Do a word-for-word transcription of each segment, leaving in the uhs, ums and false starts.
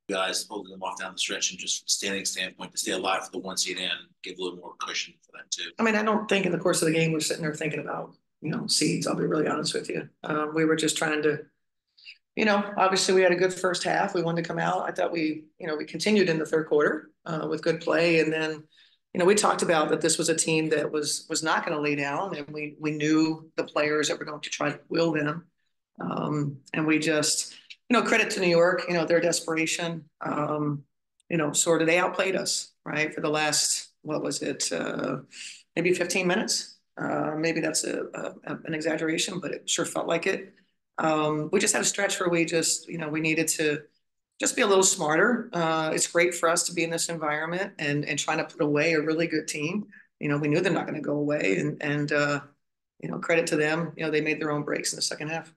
guys holding them off down the stretch and just standing standpoint to stay alive for the one seed in, give a little more cushion for them too. I mean, I don't think in the course of the game we're sitting there thinking about, you know, seeds. I'll be really honest with you. Um, we were just trying to, you know, obviously we had a good first half. We wanted to come out. I thought we, you know, we continued in the third quarter uh, with good play, and then, you know, we talked about that this was a team that was was not going to lay down, and we we knew the players that were going to try to will them, um, and we just, you know, credit to New York, you know, their desperation, um, you know, sort of they outplayed us, right, for the last, what was it, uh, maybe fifteen minutes. Uh, maybe that's a, a, an exaggeration, but it sure felt like it. Um, we just had a stretch where we just, you know, we needed to just be a little smarter. Uh, it's great for us to be in this environment and and trying to put away a really good team. You know, we knew they're not going to go away, and and uh, you know, credit to them. You know, they made their own breaks in the second half.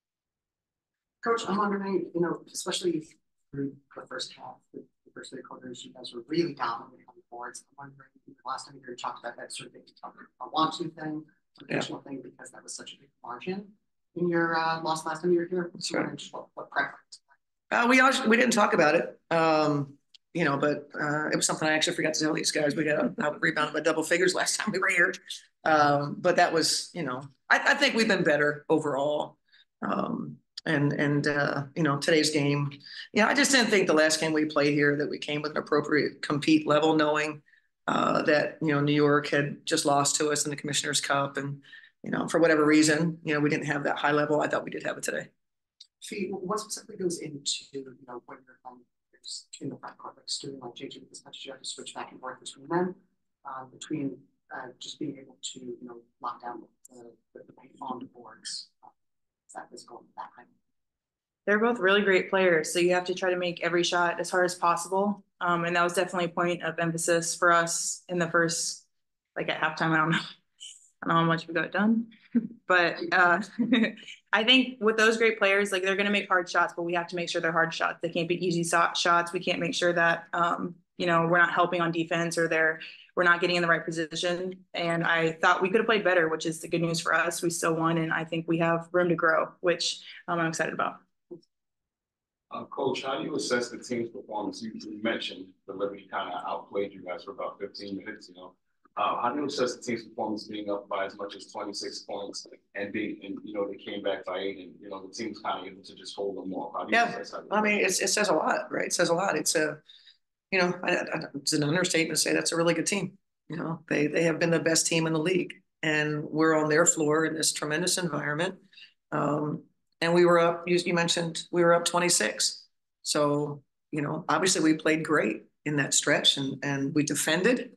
Coach, I'm wondering, you know, especially through the first half, the first three quarters, you guys were really dominating on the boards. I'm wondering, last time you talked about that sort of a want-to thing, a intentional yeah. thing, because that was such a big margin in your uh, loss last time you were here. That's right. What, what preference? Uh, we actually, we didn't talk about it, um, you know, but uh, it was something I actually forgot to tell these guys. We got a rebound by double figures last time we were here, um, but that was, you know, I, I think we've been better overall. Um, and and uh, you know, today's game, you know, I just didn't think the last game we played here that we came with an appropriate compete level, knowing uh, that, you know, New York had just lost to us in the Commissioner's Cup, and you know, for whatever reason, you know, we didn't have that high level. I thought we did have it today. Fee, what specifically goes into, you know, when you're um, in the front court, like student like J J, as much as you have to switch back and forth between them, uh, between uh, just being able to, you know, lock down the, the, the paint on the boards, uh, that physical, that kind of. They're both really great players, so you have to try to make every shot as hard as possible. Um, and that was definitely a point of emphasis for us in the first, like at halftime. I don't know. I don't know how much we got done, but uh, I think with those great players, like they're going to make hard shots, but we have to make sure they're hard shots. They can't be easy shots. We can't make sure that, um, you know, we're not helping on defense, or they're, we're not getting in the right position. And I thought we could have played better, which is the good news for us. We still won, and I think we have room to grow, which um, I'm excited about. Uh, Coach, how do you assess the team's performance? You, you mentioned the Liberty kind of outplayed you guys for about fifteen minutes, you know. Uh, how do you assess the team's performance being up by as much as twenty-six points and being, and you know, they came back by eight, and you know, the team's kind of able to just hold them off? How do you yeah, assess that? I mean, it's, it says a lot, right? It says a lot. It's a, you know, I, I, it's an understatement to say that's a really good team. You know, they they have been the best team in the league, and we're on their floor in this tremendous environment. Um, and we were up. You, you mentioned we were up twenty-six. So you know, obviously we played great in that stretch, and and we defended.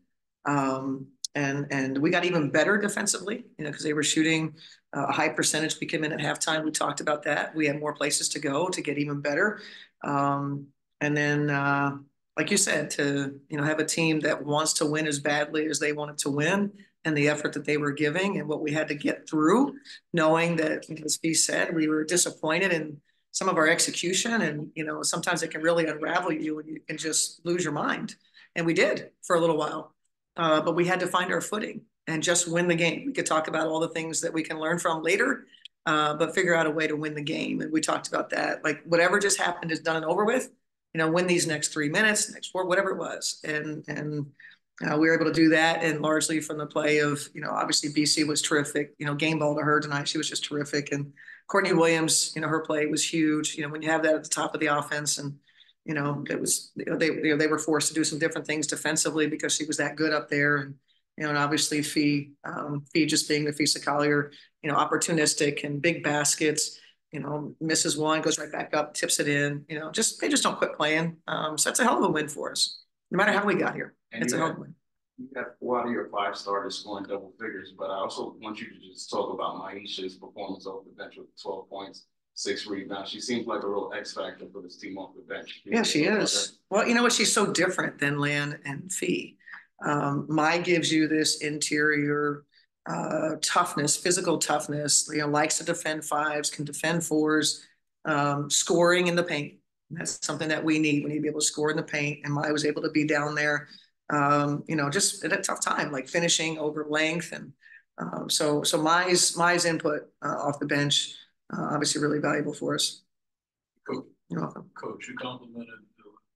Um, and and we got even better defensively, you know, because they were shooting uh, a high percentage. We came in at halftime. We talked about that. We had more places to go to get even better. Um, and then, uh, like you said, to you know, have a team that wants to win as badly as they wanted to win, and the effort that they were giving, and what we had to get through, knowing that, as Fee said, we were disappointed in some of our execution, and you know, sometimes it can really unravel you, and you can just lose your mind. And we did for a little while. Uh, but we had to find our footing and just win the game. We could talk about all the things that we can learn from later, uh, but figure out a way to win the game. And we talked about that. Like whatever just happened is done and over with. You know, win these next three minutes, next four, whatever it was. And and uh, we were able to do that, and largely from the play of, you know, obviously B C was terrific. You know, game ball to her tonight. She was just terrific. And Courtney Williams, you know, her play was huge. You know, when you have that at the top of the offense, and you know, it was, you know, they, you know, they were forced to do some different things defensively because she was that good up there. And, you know, and obviously Fee, um, Fee just being the Fisa Collier, you know, opportunistic and big baskets, you know, misses one, goes right back up, tips it in, you know, just, they just don't quit playing. Um, so that's a hell of a win for us, no matter how we got here. And it's a hell of a win. You got four out of your five starters scoring double figures, but I also want you to just talk about Maisha's performance off the bench with twelve points. Six rebounds. She seems like a real X factor for this team off the bench. Yeah, she is. Well, you know what? She's so different than Lan and Fee. Um, Mai gives you this interior uh, toughness, physical toughness. You know, likes to defend fives, can defend fours, um, scoring in the paint. That's something that we need. We need to be able to score in the paint. And Mai was able to be down there, um, you know, just at a tough time, like finishing over length. And um, so, so Mai's Mai's input uh, off the bench. Uh, obviously really valuable for us. Coach, You're welcome. Coach, you complimented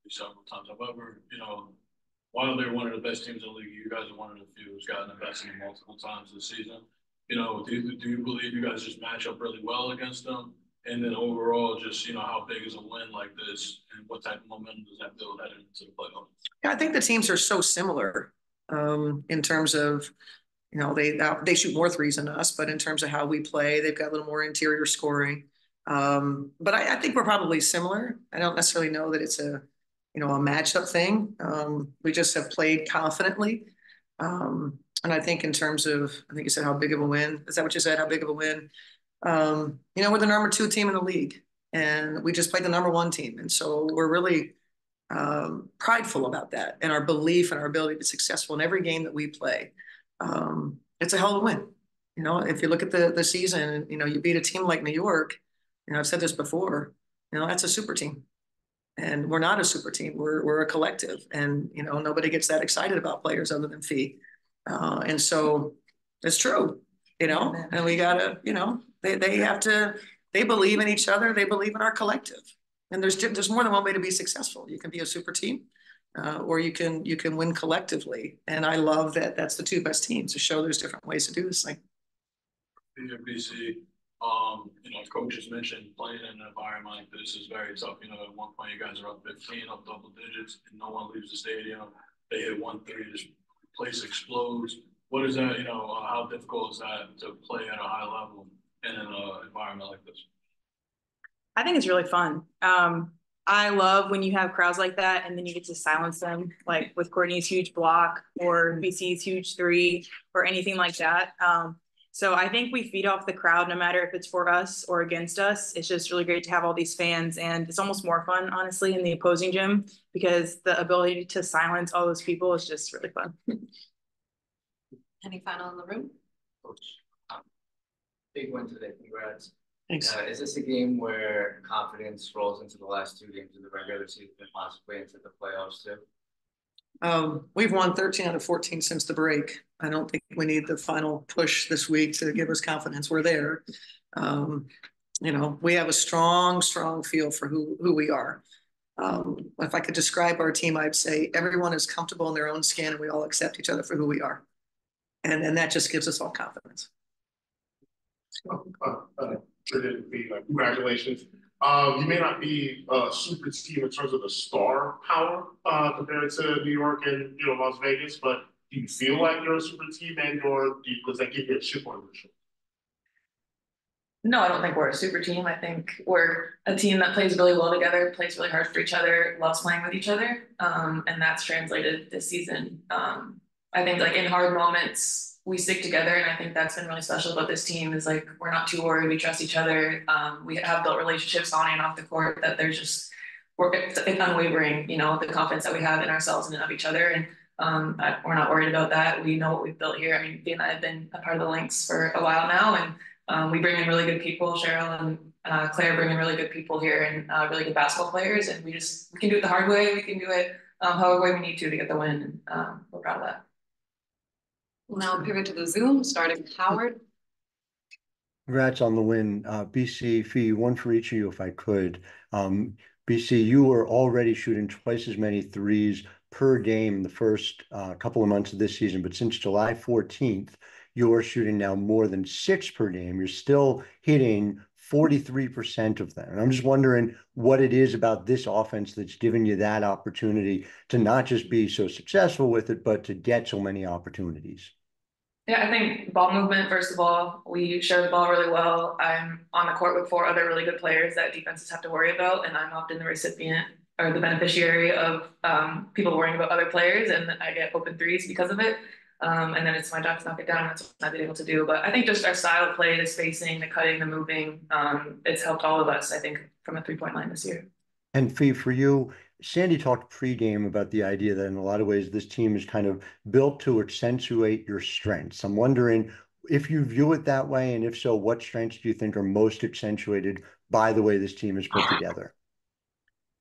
several times. However, you know, while they're one of the best teams in the league, you guys are one of the few who's gotten the best in them multiple times this season. You know, do you, do you believe you guys just match up really well against them? And then overall, just, you know, how big is a win like this and what type of momentum does that build heading into the playoffs? Yeah, I think the teams are so similar um, in terms of, you know, they they shoot more threes than us, but in terms of how we play, they've got a little more interior scoring. Um, but I, I think we're probably similar. I don't necessarily know that it's a, you know, a matchup thing. Um, we just have played confidently. Um, and I think in terms of, I think you said how big of a win. Is that what you said? How big of a win? Um, you know, we're the number two team in the league, and we just played the number one team. And so we're really um, prideful about that and our belief and our ability to be successful in every game that we play. Um, it's a hell of a win. You know, if you look at the the season, you know, you beat a team like New York, you know, I've said this before, you know, that's a super team. And we're not a super team. We're we're a collective. And, you know, nobody gets that excited about players other than Fee. Uh, and so it's true, you know, and we gotta, you know, they, they have to, they believe in each other. They believe in our collective. And there's there's more than one way to be successful. You can be a super team, uh, or you can you can win collectively. And I love that that's the two best teams to show there's different ways to do this thing. B C, um, you know, coaches mentioned playing in an environment like this is very tough. You know, at one point you guys are up fifteen, up double digits, and no one leaves the stadium. They hit one three, this place explodes. What is that? You know, uh, how difficult is that to play at a high level in an uh, environment like this? I think it's really fun. Um, I love when you have crowds like that and then you get to silence them, like with Courtney's huge block or B C's huge three or anything like that. Um, so I think we feed off the crowd no matter if it's for us or against us. It's just really great to have all these fans, and it's almost more fun, honestly, in the opposing gym because the ability to silence all those people is just really fun. Any final in the room? Coach, um, big win today. Congrats. Thanks. Uh, is this a game where confidence rolls into the last two games of the regular season and possibly into the playoffs too? Um, we've won thirteen out of fourteen since the break. I don't think we need the final push this week to give us confidence. We're there. Um, you know, we have a strong, strong feel for who, who we are. Um, if I could describe our team, I'd say everyone is comfortable in their own skin and we all accept each other for who we are. And, and that just gives us all confidence. Uh, uh, be like, congratulations. Um, you may not be a super team in terms of the star power uh, compared to New York and you know Las Vegas, but do you feel like you're a super team, and or does that give you a chip on your shoulder? No, I don't think we're a super team. I think we're a team that plays really well together, plays really hard for each other, loves playing with each other, um, and that's translated this season. Um, I think like in hard moments, we stick together, and I think that's been really special about this team is like we're not too worried. We trust each other. Um, we have built relationships on and off the court that they're just we're it's, it's unwavering. You know, the confidence that we have in ourselves and of each other, and um, I, we're not worried about that. We know what we've built here. I mean, Dee and I have been a part of the Lynx for a while now, and um, we bring in really good people. Cheryl and uh, Claire bring in really good people here and uh, really good basketball players, and we just we can do it the hard way. We can do it um, however way we need to to get the win, and um, we're proud of that. We'll now pivot to the Zoom, starting with Howard. Congrats on the win. Uh, B C, Fee, one for each of you if I could. Um, B C, you were already shooting twice as many threes per game the first uh, couple of months of this season, but since July fourteenth, you're shooting now more than six per game. You're still hitting forty-three percent of them. And I'm just wondering what it is about this offense that's given you that opportunity to not just be so successful with it, but to get so many opportunities. Yeah, I think ball movement, first of all, we share the ball really well. I'm on the court with four other really good players that defenses have to worry about, and I'm often the recipient or the beneficiary of um, people worrying about other players, and I get open threes because of it. Um, and then it's my job to knock it down. That's what I've been able to do. But I think just our style of play, the spacing, the cutting, the moving, um, it's helped all of us, I think, from a three-point line this year. And Fee, for you, Sandy talked pregame about the idea that in a lot of ways, this team is kind of built to accentuate your strengths. I'm wondering if you view it that way, and if so, what strengths do you think are most accentuated by the way this team is put together?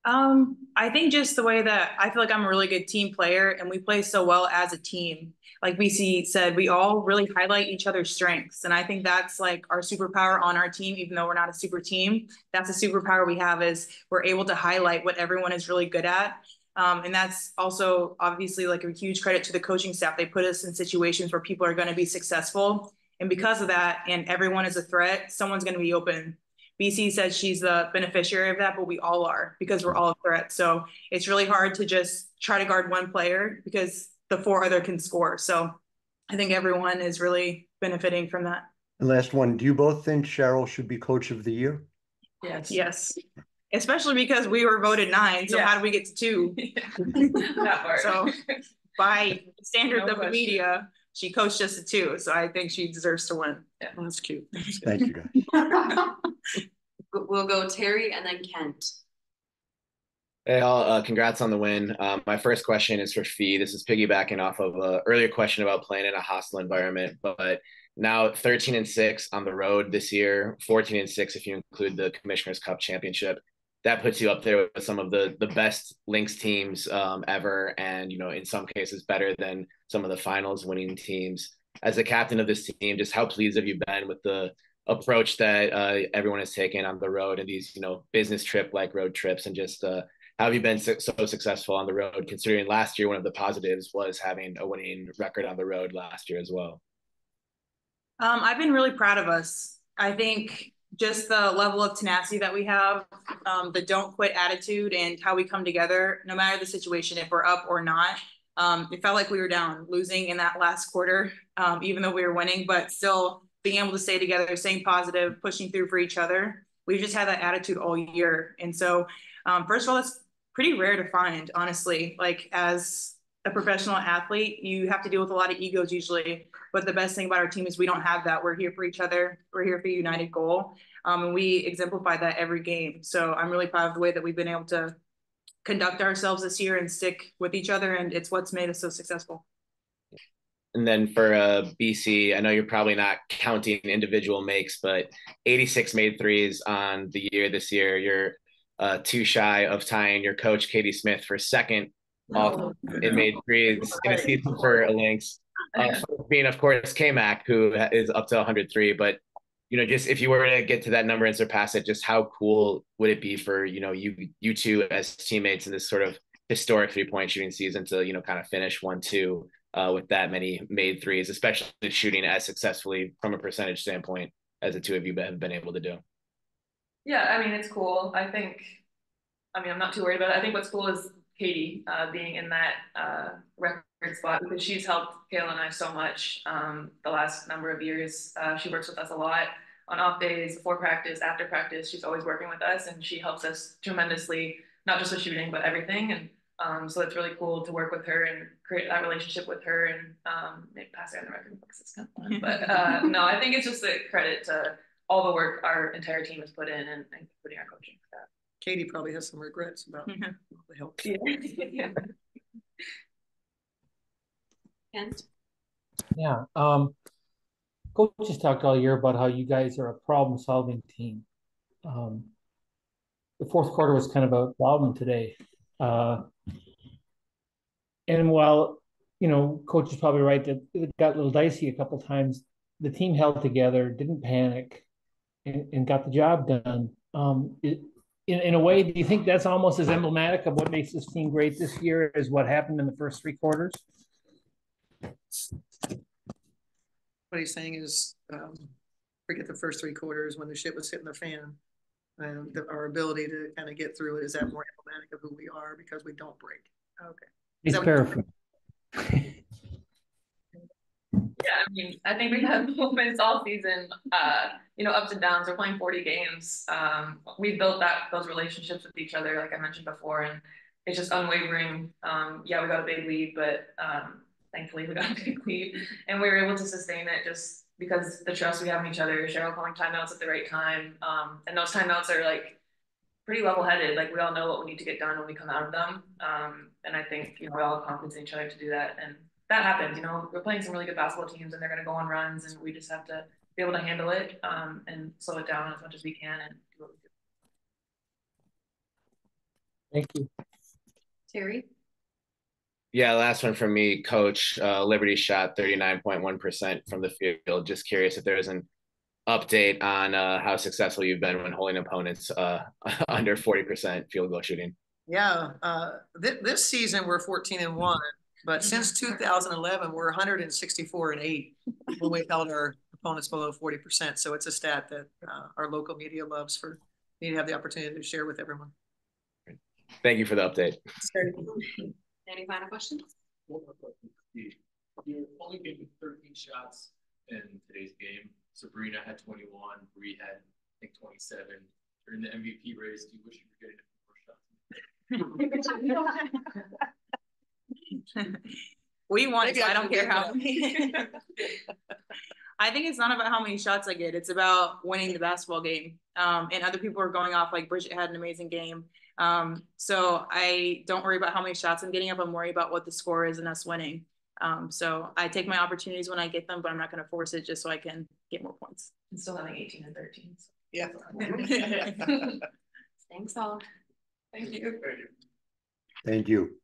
Um, I think just the way that I feel like I'm a really good team player and we play so well as a team. Like B C said, we all really highlight each other's strengths. And I think that's like our superpower on our team, even though we're not a super team. That's a superpower we have is we're able to highlight what everyone is really good at. Um, and that's also obviously like a huge credit to the coaching staff. They put us in situations where people are going to be successful. And because of that, and everyone is a threat, someone's going to be open. B C says she's the beneficiary of that, but we all are because we're all a threat. So it's really hard to just try to guard one player because the four other can score. So I think everyone is really benefiting from that. And last one, do you both think Cheryl should be coach of the year? Yes. Yes. Especially because we were voted nine. So Yeah. how do we get to two? That part. So by standards No of the question. media, she coached us to two. So I think she deserves to win. Oh, that's cute. Thank you, guys. We'll go Terry and then Kent. Hey, all, uh, congrats on the win. Um, my first question is for Fee. This is piggybacking off of an earlier question about playing in a hostile environment, but now thirteen and six on the road this year, fourteen and six if you include the Commissioner's Cup championship. That puts you up there with some of the the best Lynx teams um, ever, and you know, in some cases, better than some of the finals winning teams. As the captain of this team, just how pleased have you been with the approach that uh, everyone has taken on the road and these, you know, business trip like road trips, and just uh, how have you been so, so successful on the road? Considering last year, one of the positives was having a winning record on the road last year as well. Um, I've been really proud of us. I think just the level of tenacity that we have, um, the don't quit attitude and how we come together, no matter the situation, if we're up or not. Um, it felt like we were down, losing in that last quarter, um, even though we were winning, but still being able to stay together, staying positive, pushing through for each other. We've just had that attitude all year. And so, um, first of all, it's pretty rare to find, honestly. Like, as a professional athlete, you have to deal with a lot of egos usually. But the best thing about our team is we don't have that. We're here for each other. We're here for a united goal. Um, and we exemplify that every game. So I'm really proud of the way that we've been able to conduct ourselves this year and stick with each other. And it's what's made us so successful. And then for uh, B C, I know you're probably not counting individual makes, but eighty-six made threes on the year this year. You're uh, too shy of tying your coach, Katie Smith, for second all in made threes in a season for a Lynx. Uh, being, of course, K-Mac, who is up to one hundred three. But, you know, just if you were to get to that number and surpass it, just how cool would it be for, you know, you you two as teammates in this sort of historic three-point shooting season to, you know, kind of finish one two uh, with that many made threes, especially shooting as successfully from a percentage standpoint as the two of you have been able to do? Yeah, I mean, it's cool. I think, I mean, I'm not too worried about it. I think what's cool is Katie uh, being in that uh, record spot, because she's helped Kayla and I so much um, the last number of years. Uh, she works with us a lot on off days, before practice, after practice. She's always working with us, and she helps us tremendously, not just with shooting, but everything. And um, so it's really cool to work with her and create that relationship with her, and um, maybe pass her on the record books. It's kind of fun. But uh, no, I think it's just a credit to all the work our entire team has put in, and, and including our coaching staff. Katie probably has some regrets about Mm-hmm. the help. Yeah. Yeah. Kent? Yeah, um, coach has talked all year about how you guys are a problem-solving team. Um, the fourth quarter was kind of a problem today. Uh, and while, you know, coach is probably right that it got a little dicey a couple times, the team held together, didn't panic, and, and got the job done. Um, it, in, in a way, do you think that's almost as emblematic of what makes this team great this year as what happened in the first three quarters? What he's saying is, um, forget the first three quarters when the shit was hitting the fan. And the, our ability to kind of get through it, is that more emblematic of who we are because we don't break? Okay. He's paraphrasing. Yeah, I mean, I think we had moments all season, uh, you know, ups and downs. We're playing forty games. Um, we built that those relationships with each other, like I mentioned before, and it's just unwavering. Um, yeah, we got a big lead, but um, thankfully we got a big lead, and we were able to sustain it just because the trust we have in each other. Cheryl calling timeouts at the right time, um, and those timeouts are like pretty level-headed. Like, we all know what we need to get done when we come out of them, um, and I think, you know, we all have confidence in each other to do that, and that happens. You know, we're playing some really good basketball teams, and they're going to go on runs, and we just have to be able to handle it um, and slow it down as much as we can and do what we Thank you. Terry? Yeah, last one from me, Coach. Uh, Liberty shot thirty-nine point one percent from the field. Just curious if there's an update on uh, how successful you've been when holding opponents uh, under forty percent field goal shooting. Yeah, uh, th this season we're fourteen and one, but since two thousand eleven, we're one hundred sixty-four and eight when we held our opponents below forty percent. So it's a stat that uh, our local media loves for me to have the opportunity to share with everyone. Thank you for the update. Any final questions? One more question. You're only getting thirteen shots in today's game. Sabrina had twenty-one, Bree had, I think, twenty-seven. During the M V P race, do you wish you were getting more shots? We won, Maybe so I I don't should care give how it many. I think it's not about how many shots I get. It's about winning the basketball game. Um, and other people are going off, like Bridget had an amazing game. Um, so I don't worry about how many shots I'm getting up. I'm worried about what the score is and us winning. Um, so I take my opportunities when I get them, but I'm not going to force it just so I can get more points. And still having eighteen and thirteen. So. Yeah. Thanks all. Thank you. Thank you.